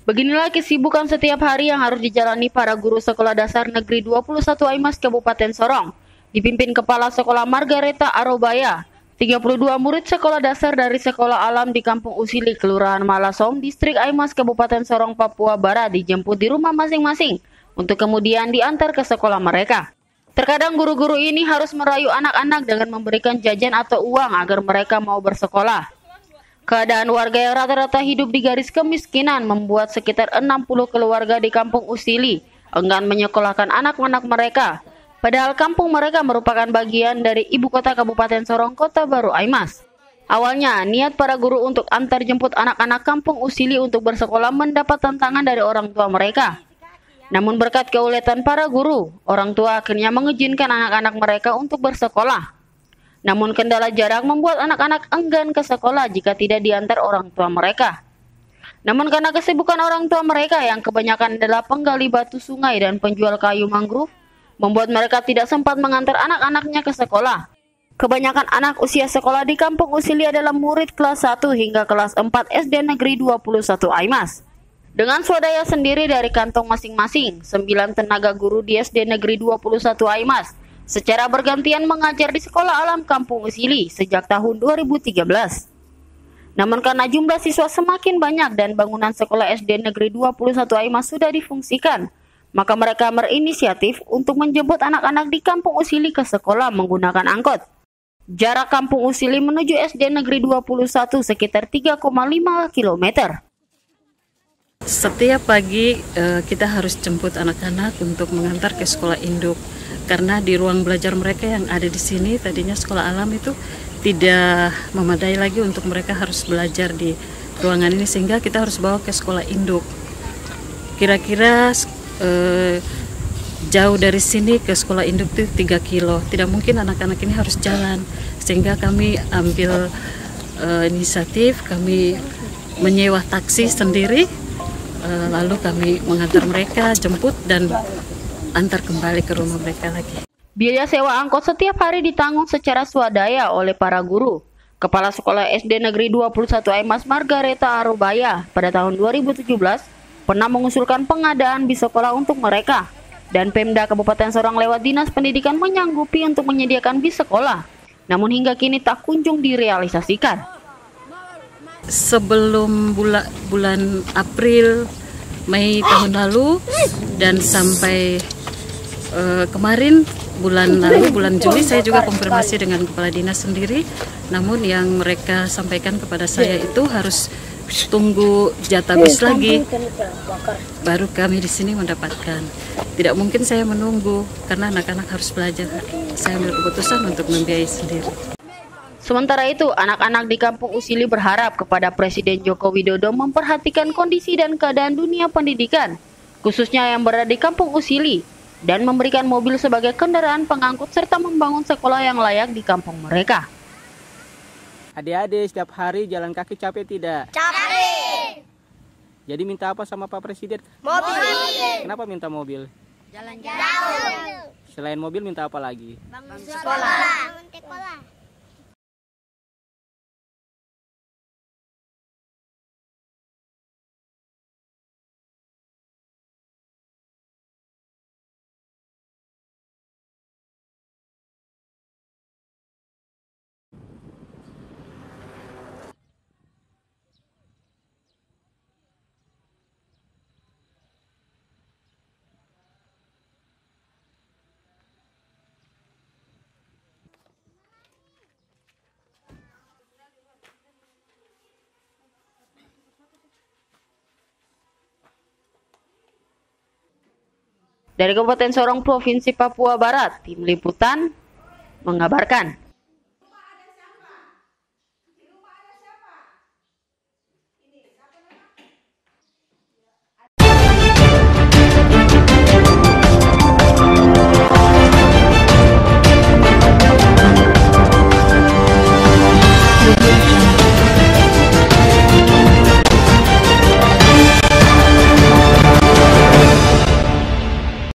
Beginilah kesibukan setiap hari yang harus dijalani para guru Sekolah Dasar Negeri 21 Aimas Kabupaten Sorong, dipimpin Kepala Sekolah Margareta Arobaya. 32 murid sekolah dasar dari Sekolah Alam di Kampung Usili, Kelurahan Malasom, Distrik Aimas, Kabupaten Sorong, Papua Barat dijemput di rumah masing-masing untuk kemudian diantar ke sekolah mereka. Terkadang guru-guru ini harus merayu anak-anak dengan memberikan jajan atau uang agar mereka mau bersekolah. Keadaan warga yang rata-rata hidup di garis kemiskinan membuat sekitar 60 keluarga di Kampung Usili enggan menyekolahkan anak-anak mereka. Padahal kampung mereka merupakan bagian dari ibu kota Kabupaten Sorong, Kota Baru Aimas. Awalnya, niat para guru untuk antar jemput anak-anak Kampung Usili untuk bersekolah mendapat tantangan dari orang tua mereka. Namun berkat keuletan para guru, orang tua akhirnya mengizinkan anak-anak mereka untuk bersekolah. Namun kendala jarak membuat anak-anak enggan ke sekolah jika tidak diantar orang tua mereka. Namun karena kesibukan orang tua mereka yang kebanyakan adalah penggali batu sungai dan penjual kayu mangrove, membuat mereka tidak sempat mengantar anak-anaknya ke sekolah. Kebanyakan anak usia sekolah di Kampung Usili adalah murid kelas 1 hingga kelas 4 SD Negeri 21 Aimas. Dengan swadaya sendiri dari kantong masing-masing, 9 tenaga guru di SD Negeri 21 Aimas secara bergantian mengajar di Sekolah Alam Kampung Usili sejak tahun 2013. Namun karena jumlah siswa semakin banyak dan bangunan Sekolah SD Negeri 21 Aimas sudah difungsikan, maka mereka berinisiatif untuk menjemput anak-anak di Kampung Usili ke sekolah menggunakan angkot. Jarak Kampung Usili menuju SD Negeri 21 sekitar 3,5 km. Setiap pagi kita harus jemput anak-anak untuk mengantar ke sekolah induk. Karena di ruang belajar mereka yang ada di sini, tadinya sekolah alam itu tidak memadai lagi untuk mereka harus belajar di ruangan ini, sehingga kita harus bawa ke sekolah induk. Kira-kira jauh dari sini ke sekolah induk itu 3 kilo. Tidak mungkin anak-anak ini harus jalan, sehingga kami ambil inisiatif, kami menyewa taksi sendiri, lalu kami mengantar mereka, jemput dan antar kembali ke rumah mereka lagi. Biaya sewa angkot setiap hari ditanggung secara swadaya oleh para guru. Kepala Sekolah SD Negeri 21 Aimas Margareta Arobaya pada tahun 2017 pernah mengusulkan pengadaan bis sekolah untuk mereka, dan Pemda Kabupaten Sorong lewat Dinas Pendidikan menyanggupi untuk menyediakan bis sekolah. Namun hingga kini tak kunjung direalisasikan. Sebelum bulan April, Mei tahun lalu dan sampai kemarin bulan Juli saya juga konfirmasi dengan kepala dinas sendiri, namun yang mereka sampaikan kepada saya itu harus tunggu jatah bis lagi baru kami di sini mendapatkan. Tidak mungkin saya menunggu karena anak-anak harus belajar. Saya ambil keputusan untuk membiayai sendiri. Sementara itu, anak-anak di Kampung Usili berharap kepada Presiden Joko Widodo memperhatikan kondisi dan keadaan dunia pendidikan, khususnya yang berada di Kampung Usili, dan memberikan mobil sebagai kendaraan pengangkut serta membangun sekolah yang layak di kampung mereka. Adik-adik, setiap hari jalan kaki capek tidak? Capek. Jadi minta apa sama Pak Presiden? Mobil. Kenapa minta mobil? Jalan-jalan. Selain mobil minta apa lagi? Bangun sekolah. Dari Kabupaten Sorong, Provinsi Papua Barat, Tim Liputan mengabarkan.